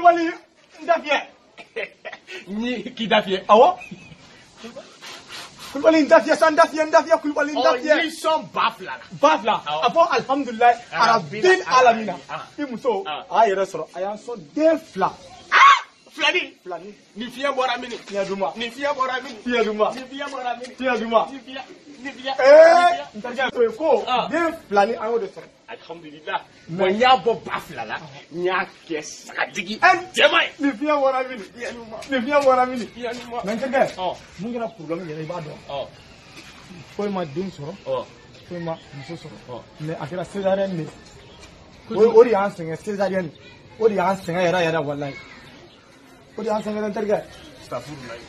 Kulubali Ndafie. Ni qui Ndafie? Awa? Kulubali Ndafie, sans Ndafie, Kulubali Ndafie. Oh, ils sont bafla. Bafla. Avant, alhamdulillah, Arabin Alamina. Imuso, ayere soro, ayanso defla. Flani. Ni fiya bora mini. Fiya duma. Ni fiya bora mini. Fiya duma. Ni fiya bora mini. Fiya duma. Ni fiya. Ntarja to ko defla ni ayo de soro. Alhamdulillah. Mo nya bo bafla la. Nya ke sakadigi. Jemai. Ni fiya bora mini. Ni fiya bora mini. Fiya duma. Ntarja. Mun gina problem yere ba do. Ko ma dum soro. Ko ma muso soro. Mais akira césarienne ni. Ori an senga césarienne. Ori an senga yara wallahi. Odi an sangaran targa. Astaghfirullah.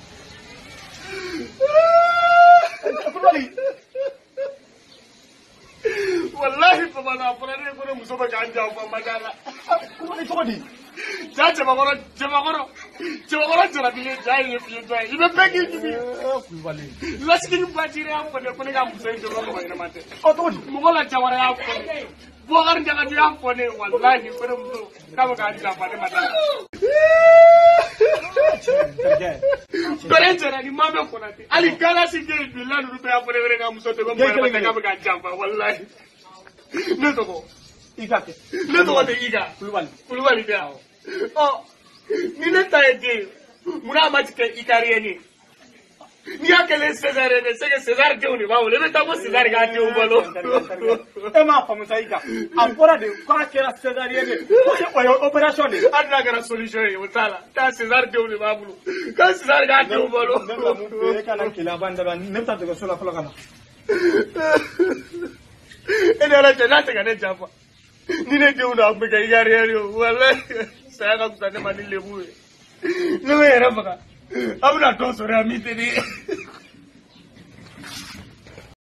Wallahi fa bana furare gure muso ba ga anja fa magala. Kuma ni Ja jamagoro jara bile jai ye fi jai. Ibe begi gibi. kulubali. Laskin bajire am ko de ko ne ga muso en joro ko ina mate. O to di. Mo la jawara ya ko. Bo gar jaga di am ko ne wallahi gure muso. Ka ba ga anja fa de mata. Berejera ni mame konati. Ali gala si ke bilal rupe ya pore ga muso te ba mo ka ga jamba wallahi. Ne to ko. Igate. Ne to de iga. Kulubali de. Oh. Ni ne ta ede. Muna ma tike ikari ni. Ni akele César ne sege César de uni ba o le ta ko César ga de o bolo. E ma fa musa iga. Ancora de kwa kera césarienne. Ko yo operation de. Adna ga solution e utala. Ta César de uni ba bulu. Ka César ga de o bolo. Nemba mu pe kana kila banda ba nemta de sola fola kana. Ene ala jana te ga ne jafa. Ni ne de una be ga igari yo wallahi. Saya ga kutane mani lebu. Ne me era baka. Abuna to sore amite ni.